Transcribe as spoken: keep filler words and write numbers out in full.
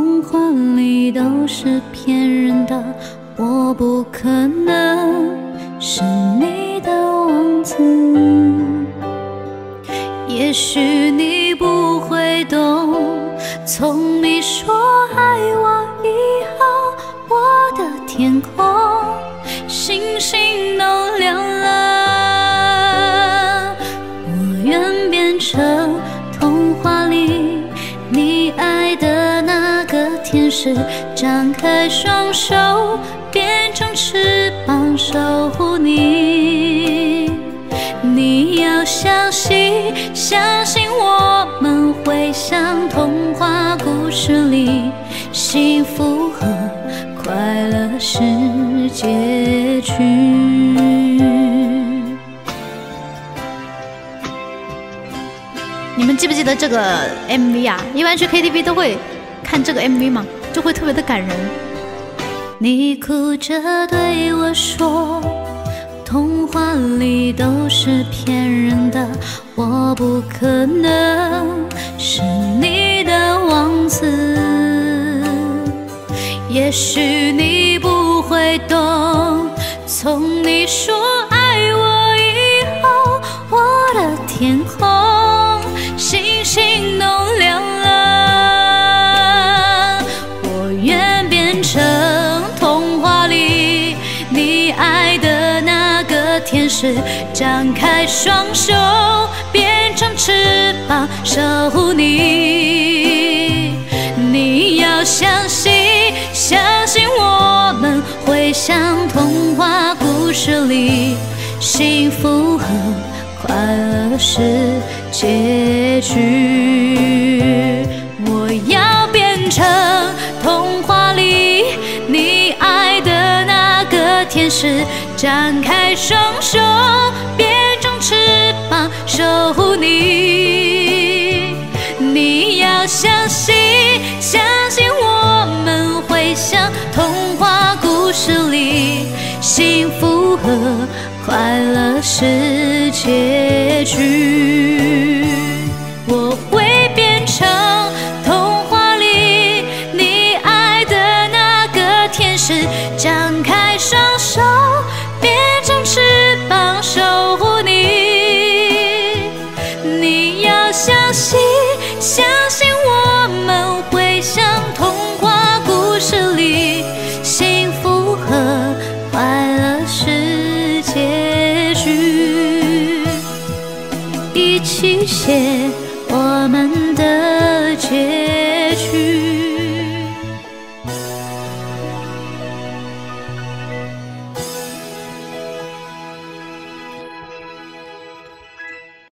童话里都是骗人的，我不可能是你的王子。也许你不会懂，从你说爱我以后，我的天空星星都亮了。我愿变成童话里你爱的那个天使，张开双手，变成翅膀守护你。你要相信，相信我们会像童话故事里，幸福和快乐是结局。你们记不记得这个 M V 啊？一般去 K T V 都会看这个 M V 嘛，就会特别的感人。你哭着对我说，童话里都是骗人的，我不可能是你的王子。也许你不会懂，从你说爱我以后，我的天空星星都亮了。我愿变成童话里你爱的那个天使，张开双手，变成翅膀守护你。你要相信，相信我们会像童话故事里，幸福和快乐是结局。我要变成童话里你爱的那个天使，张开双手，变成翅膀守护你。你要相信，相信我们会像童话故事里，幸福和快乐是结局。我会变成童话里你爱的那个天使，张开双手，变成翅膀守护你。你要相信，相信我们会像童话故事里，幸福和快乐是结局。一起写我们的结局。